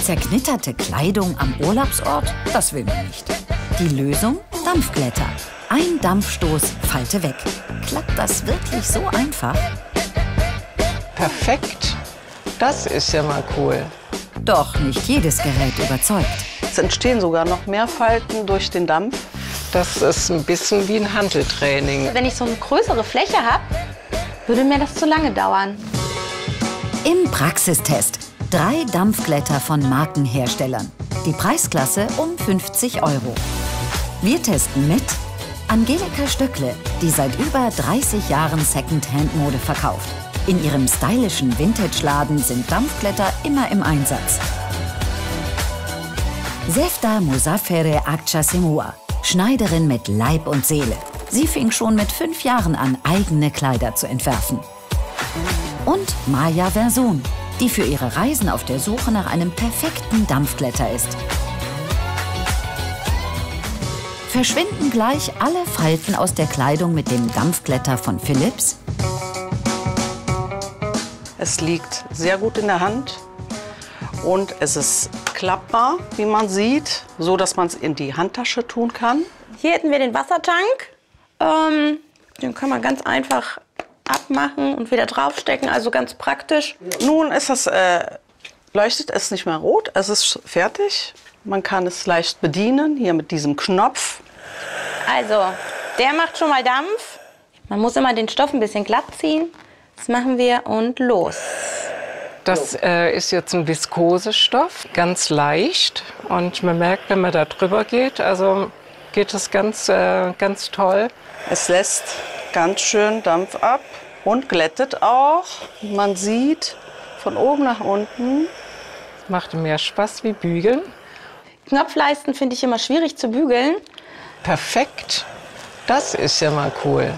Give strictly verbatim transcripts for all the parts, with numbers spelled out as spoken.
Zerknitterte Kleidung am Urlaubsort? Das will man nicht. Die Lösung? Dampfglätter. Ein Dampfstoß, Falte weg. Klappt das wirklich so einfach? Perfekt. Das ist ja mal cool. Doch nicht jedes Gerät überzeugt. Es entstehen sogar noch mehr Falten durch den Dampf. Das ist ein bisschen wie ein Hanteltraining. Wenn ich so eine größere Fläche habe, würde mir das zu lange dauern. Im Praxistest. Drei Dampfglätter von Markenherstellern. Die Preisklasse um fünfzig Euro. Wir testen mit Angelika Stöckle, die seit über dreißig Jahren Second-Hand-Mode verkauft. In ihrem stylischen Vintage-Laden sind Dampfglätter immer im Einsatz. Sefta Muzaffere Akçasemua, Schneiderin mit Leib und Seele. Sie fing schon mit fünf Jahren an, eigene Kleider zu entwerfen. Und Maya Versun, die für ihre Reisen auf der Suche nach einem perfekten Dampfglätter ist. Verschwinden gleich alle Falten aus der Kleidung mit dem Dampfglätter von Philips? Es liegt sehr gut in der Hand und es ist klappbar, wie man sieht, so dass man es in die Handtasche tun kann. Hier hätten wir den Wassertank. Ähm, den kann man ganz einfach abmachen und wieder draufstecken, also ganz praktisch. Nun ist das, äh, leuchtet es nicht mehr rot, es ist fertig. Man kann es leicht bedienen, hier mit diesem Knopf. Also, der macht schon mal Dampf. Man muss immer den Stoff ein bisschen glatt ziehen. Das machen wir und los. Das äh, ist jetzt ein Viskosestoff, ganz leicht. Und man merkt, wenn man da drüber geht, also geht es ganz, äh, ganz toll. Es lässt ganz schön Dampf ab und glättet auch. Man sieht von oben nach unten. Macht mehr Spaß wie bügeln. Knopfleisten finde ich immer schwierig zu bügeln. Perfekt. Das ist ja mal cool.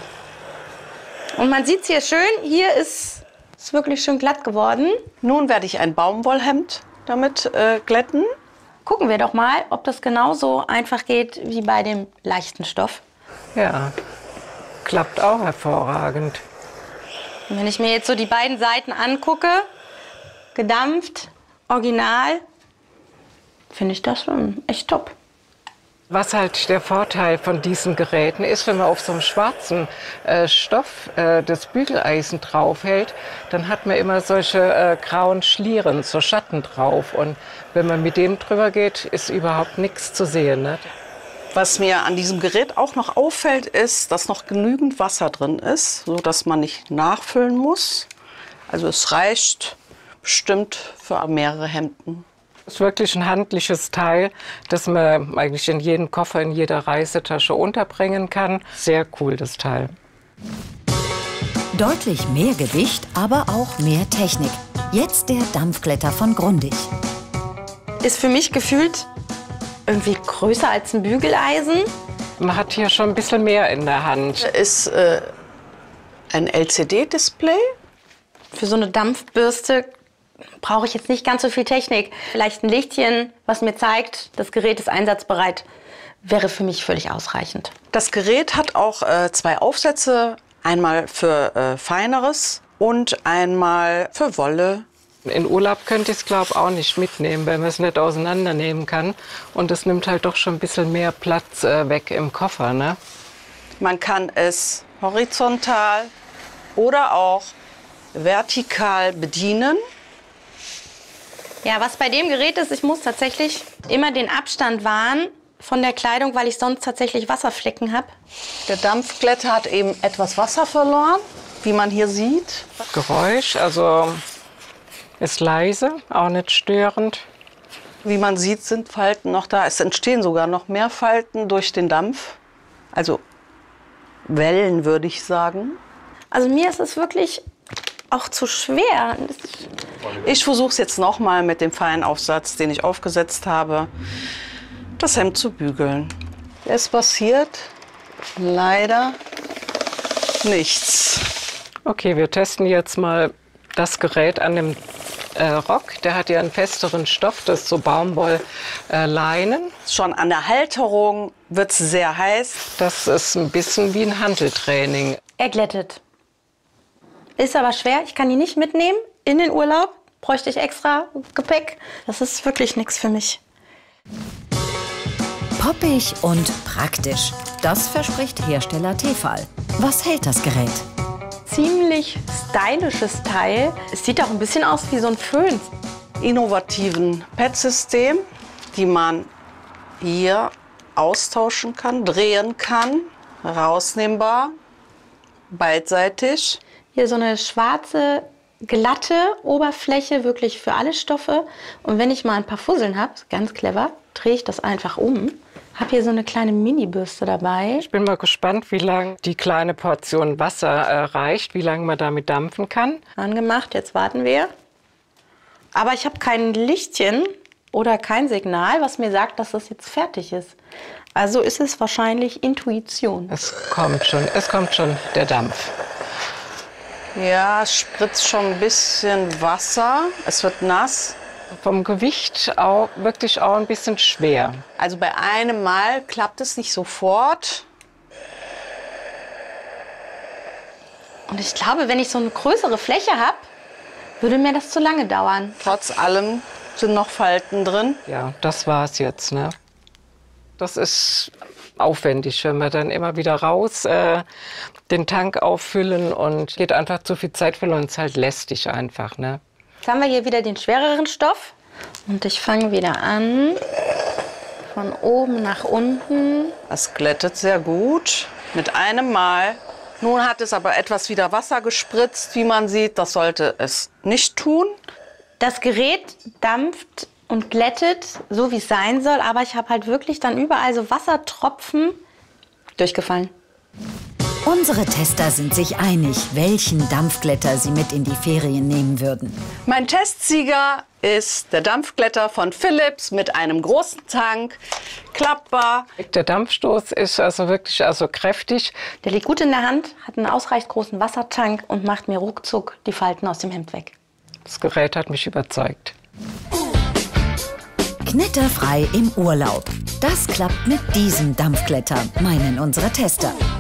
Und man sieht es hier schön. Hier ist es wirklich schön glatt geworden. Nun werde ich ein Baumwollhemd damit äh, glätten. Gucken wir doch mal, ob das genauso einfach geht wie bei dem leichten Stoff. Ja, klappt auch hervorragend. Und wenn ich mir jetzt so die beiden Seiten angucke, gedampft, original, finde ich das schon echt top. Was halt der Vorteil von diesen Geräten ist, wenn man auf so einem schwarzen äh, Stoff äh, das Bügeleisen draufhält, dann hat man immer solche äh, grauen Schlieren, so Schatten drauf. Und wenn man mit dem drüber geht, ist überhaupt nichts zu sehen. Ne? Was mir an diesem Gerät auch noch auffällt, ist, dass noch genügend Wasser drin ist, sodass man nicht nachfüllen muss. Also es reicht bestimmt für mehrere Hemden. Das ist wirklich ein handliches Teil, das man eigentlich in jeden Koffer, in jeder Reisetasche unterbringen kann. Sehr cool, das Teil. Deutlich mehr Gewicht, aber auch mehr Technik. Jetzt der Dampfglätter von Grundig. Ist für mich gefühlt irgendwie größer als ein Bügeleisen. Man hat hier schon ein bisschen mehr in der Hand. Ist äh, ein L C D-Display. Für so eine Dampfbürste brauche ich jetzt nicht ganz so viel Technik. Vielleicht ein Lichtchen, was mir zeigt, das Gerät ist einsatzbereit, wäre für mich völlig ausreichend. Das Gerät hat auch äh, zwei Aufsätze. Einmal für äh, Feineres und einmal für Wolle. In Urlaub könnte ich es, glaube ich, auch nicht mitnehmen, weil man es nicht auseinandernehmen kann. Und es nimmt halt doch schon ein bisschen mehr Platz äh, weg im Koffer. Ne? Man kann es horizontal oder auch vertikal bedienen. Ja, was bei dem Gerät ist, ich muss tatsächlich immer den Abstand wahren von der Kleidung, weil ich sonst tatsächlich Wasserflecken habe. Der Dampfglätter hat eben etwas Wasser verloren, wie man hier sieht. Geräusch, also ist leise, auch nicht störend. Wie man sieht, sind Falten noch da. Es entstehen sogar noch mehr Falten durch den Dampf. Also Wellen, würde ich sagen. Also mir ist es wirklich auch zu schwer. Ich versuche es jetzt noch mal mit dem Feinaufsatz, den ich aufgesetzt habe, das Hemd zu bügeln. Es passiert leider nichts. Okay, wir testen jetzt mal das Gerät an dem äh, Rock. Der hat ja einen festeren Stoff, das ist so Baumwollleinen. Äh, Schon an der Halterung wird es sehr heiß. Das ist ein bisschen wie ein Hanteltraining. Er glättet. Ist aber schwer, ich kann ihn nicht mitnehmen in den Urlaub. bräuchte ich extra Gepäck. Das ist wirklich nichts für mich. Poppig und praktisch. Das verspricht Hersteller Tefal. Was hält das Gerät? Ziemlich stylisches Teil. Es sieht auch ein bisschen aus wie so ein Föhn. Innovativen Pad-System, die man hier austauschen kann, drehen kann, rausnehmbar, beidseitig. Hier so eine schwarze, glatte Oberfläche, wirklich für alle Stoffe. Und wenn ich mal ein paar Fusseln habe, ganz clever, drehe ich das einfach um. Habe hier so eine kleine Mini-Bürste dabei. Ich bin mal gespannt, wie lange die kleine Portion Wasser äh, reicht, wie lange man damit dampfen kann. Angemacht, jetzt warten wir. Aber ich habe kein Lichtchen oder kein Signal, was mir sagt, dass das jetzt fertig ist. Also ist es wahrscheinlich Intuition. Es kommt schon, es kommt schon der Dampf. Ja, es spritzt schon ein bisschen Wasser. Es wird nass. Vom Gewicht auch wirklich auch ein bisschen schwer. Also bei einem Mal klappt es nicht sofort. Und ich glaube, wenn ich so eine größere Fläche habe, würde mir das zu lange dauern. Trotz allem sind noch Falten drin. Ja, das war's jetzt, ne? Das ist aufwendig, wenn wir dann immer wieder raus äh, den Tank auffüllen und geht einfach zu viel Zeit verloren. Es ist halt lästig einfach, ne? Jetzt haben wir hier wieder den schwereren Stoff. Und ich fange wieder an, von oben nach unten. Es glättet sehr gut mit einem Mal. Nun hat es aber etwas wieder Wasser gespritzt, wie man sieht. Das sollte es nicht tun. Das Gerät dampft und glättet, so wie es sein soll. Aber ich habe halt wirklich dann überall so Wassertropfen durchgefallen. Unsere Tester sind sich einig, welchen Dampfglätter sie mit in die Ferien nehmen würden. Mein Testsieger ist der Dampfglätter von Philips mit einem großen Tank, klappbar. Der Dampfstoß ist also wirklich also kräftig. Der liegt gut in der Hand, hat einen ausreichend großen Wassertank und macht mir ruckzuck die Falten aus dem Hemd weg. Das Gerät hat mich überzeugt. Knitterfrei im Urlaub. Das klappt mit diesem Dampfglätter, meinen unsere Tester.